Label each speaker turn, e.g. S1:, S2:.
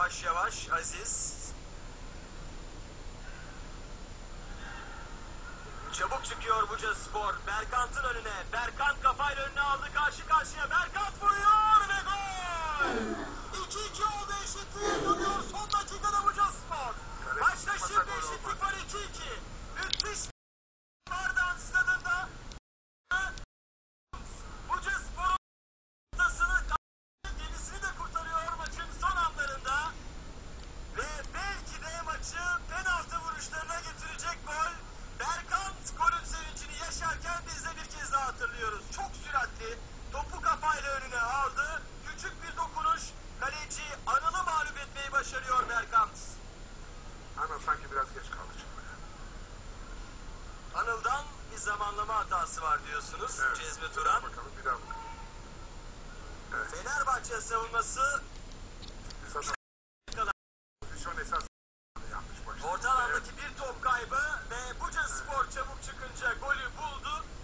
S1: Yavaş yavaş Aziz. Çabuk çıkıyor Bucaspor. Berkant'ın önüne. Berkant kafayla önüne aldı. Karşı karşıya. Berkant vuruyor ve gol! 2-2 oldu, eşitliğe dönüyor son dakikada Bucaspor. Maçta şimdi eşitlik var, 2-2. Müthiş Bardan stadında Bucaspor'un gemisini de kurtarıyor maçın son anlarında. Ve belki de maçı penaltı vuruşlarına getirecek gol. Berkant golün sevincini yaşarken biz de bir kez daha hatırlıyoruz. Çok süratli, topu kafayla önüne aldı. Küçük bir dokunuş, kaleci Anıl'ı mağlup etmeyi başarıyor Berkant.
S2: Anıl sanki biraz geç kaldı çıkmaya.
S1: Anıl'dan bir zamanlama hatası var diyorsunuz.
S2: Evet.
S1: Cezmi Turan.
S2: Bakalım bir daha bakalım. Evet.
S1: Fenerbahçe savunması
S2: Esas pozisyon esas yanlış başladı.
S1: orta alandaki bir top kaybı ve Bucaspor çabuk çıkınca golü buldu.